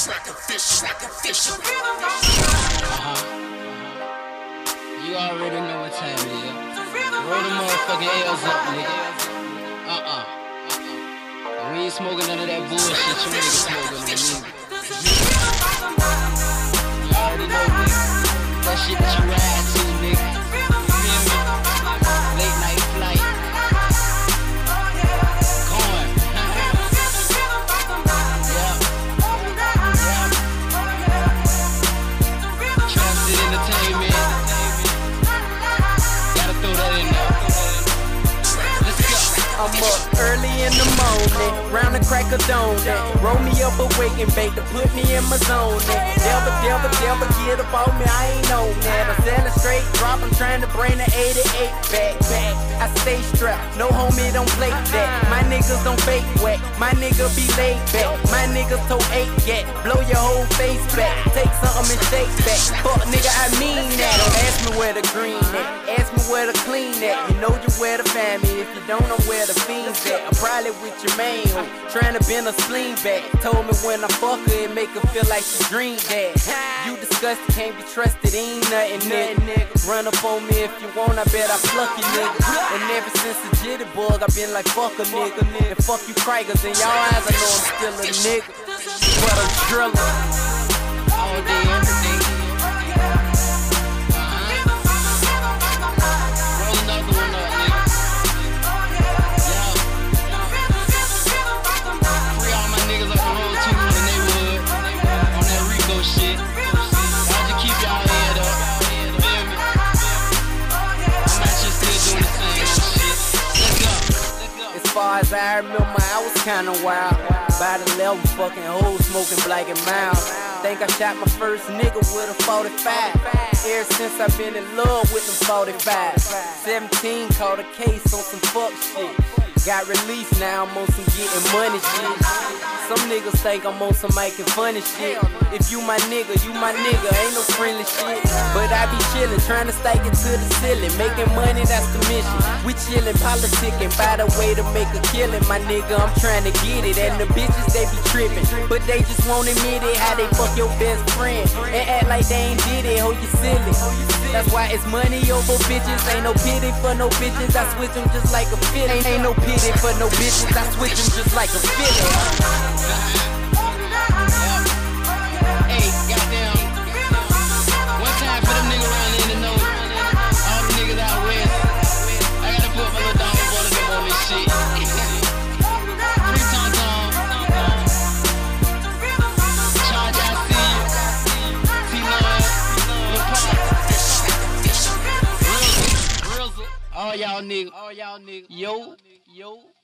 You already know what time it is. Roll the motherfucking L's up, nigga. We ain't smoking none of that bullshit you niggas smoking on me. You already know, nigga. That shit that you ride to, nigga. Late night flight. Going. Trusted entertainment. Gotta throw that in there. Let's go. I'm up early in the morning, round the crack of dawn. Roll me up a wake and bake to put me in my zone. Devil, get up on me, I ain't on that. I'm selling straight drop, I'm trying to bring the 88 back. I stay strapped, no homie don't play that. My niggas don't fake wet, my nigga be laid back. My niggas toe 8 yet, blow your whole face back. Take something and shake back, fuck nigga I mean that. Don't ask me where the green at, ask me where the clean at. You know you where the family, if you don't know where the fiends at. I'm probably with your main hoe, trying to bend a spleen back. Told me when I fuck her, it make her feel like she dreamed that. You disgusted, can't be trusted, ain't nothing, nigga. Run up on me if you want, I bet I pluck you, nigga. And ever since the jittybug, I been like fuck a nigga. And fuck you crikers, in y'all eyes I know I'm still a nigga. But I'm driller All day, every day. Roll another one up, nigga. Free all my niggas up the road too in the neighborhood. On that Rico shit. Y'all just keep y'all head up. Feel me? I'm not just still doing the same old shit. Let's go. As far as I remember, I was kinda wild. By the level, fucking hoes, smoking black and mild. Think I shot my first nigga with a 45. Ever since I've been in love with them 45. 17, caught a case on some fuck shit. Got released, now I'm on some getting money shit. Some niggas think I'm on some making funny shit. If you my nigga, ain't no friendly shit. But I be chillin', trying to stack it to the ceiling. Making money, that's the mission. We chillin', politicking, by the way to make a killing. My nigga, I'm trying to get it. And the bitches, they be trippin', but they just won't admit it. How they fuck your best friend and act like they ain't did it. Oh, you silly. That's why it's money over bitches. Ain't no pity for no bitches. I switch them just like a fit. Ain't no pity for no bitches. I switch them just like a fit. Hey, goddamn. One time for them niggas around in the know. All the niggas out west. I gotta put my little dog brother them on this shit. Free Tom Tom. Charge, I see you. T-Lord. Lil Pop. Rizzle. All y'all niggas. Yo.